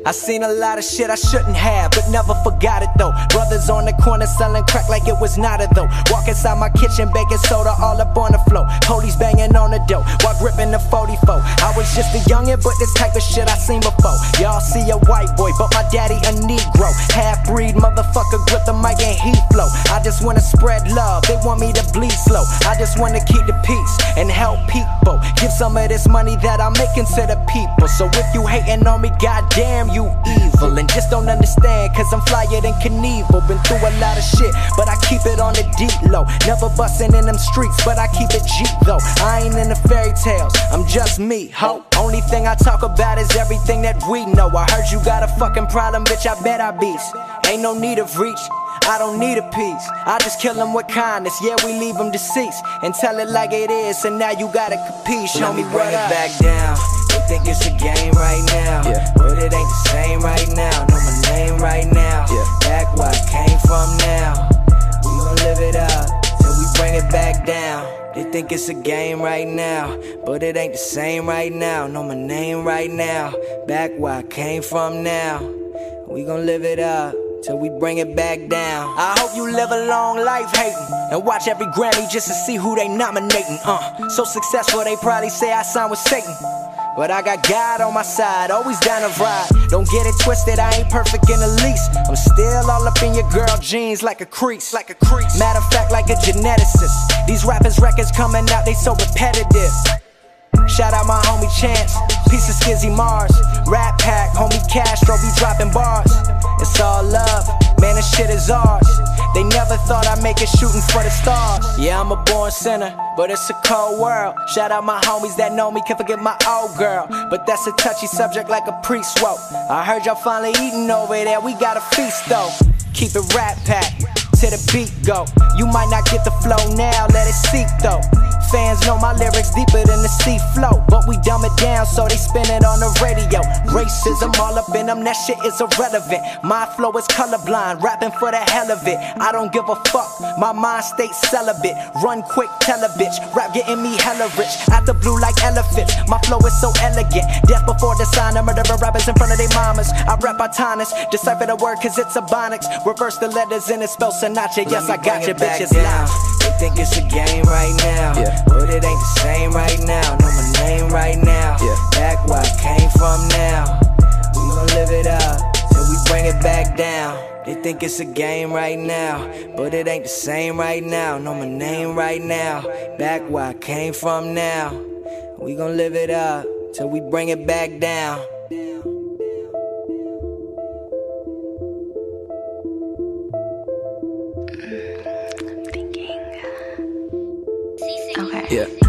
I seen a lot of shit I shouldn't have, but never forgot it though. Brothers on the corner selling crack like it was not a though. Walk inside my kitchen, baking soda all up on the floor. Police banging on the door while gripping the 44. I was just a youngin', but this type of shit I seen before. Y'all see a white boy, but my daddy a Negro. Half-breed motherfucker, grip the mic and he flow. I just wanna spread love, they want me to bleed slow. I just wanna keep the peace and help people. Give some of this money that I'm making to the people. So if you hating on me, goddamn you evil. And just don't understand, cause I'm flyer than Knievel. Been through a lot of shit, but I keep it on the deep low. Never bustin' in them streets, but I keep it G though. I ain't in the fairy tales, I'm just me, ho. Only thing I talk about is everything that we know. I heard you got a fucking problem, bitch, I bet I beast. Ain't no need of reach, I don't need a piece. I just kill them with kindness, yeah, we leave them deceased. And tell it like it is, and now you gotta compete. Show me what up. Back down. They think it's a game right now, but it ain't the same right now. Know my name right now, back where I came from now. We gon' live it up till we bring it back down. They think it's a game right now, but it ain't the same right now. Know my name right now, back where I came from now. We gon' live it up till we bring it back down. I hope you live a long life hating and watch every Grammy just to see who they nominating. So successful they probably say I signed with Satan, but I got God on my side, always down to ride. Don't get it twisted, I ain't perfect in the least. I'm still all up in your girl jeans like a crease. Matter of fact, like a geneticist. These rappers' records coming out, they so repetitive. Shout out my homie Chance, piece of Skizzy Mars. Rat Pack, homie Castro be dropping bars. It's all love, man, this shit is ours. They never thought I'd make it shooting for the stars. Yeah, I'm a born sinner, but it's a cold world. Shout out my homies that know me, can't forget my old girl. But that's a touchy subject like a priest woke. I heard y'all finally eating over there, we got a feast though. Keep it Rat Pack, till the beat go. You might not get the flow now, let it seep though. Fans know my lyrics deeper than the sea flow, but we dumb it down so they spin it on the radio. Racism all up in them, that shit is irrelevant. My flow is colorblind, rapping for the hell of it. I don't give a fuck, my mind stays celibate. Run quick, tell a bitch, rap getting me hella rich. Out the blue like elephants, my flow is so elegant. Death before the sign, I'm murdering rappers in front of their mamas. I rap autonomous, decipher the word cause it's ebonics. Reverse the letters and it spells Sinatra. Yes, I got your bitches loud. They think it's a game right now, but it ain't the same right now. Know my name right now, back where I came from now. We gon' live it up till we bring it back down. They think it's a game right now, but it ain't the same right now. Know my name right now, back where I came from now. We gon' live it up till we bring it back down. Okay.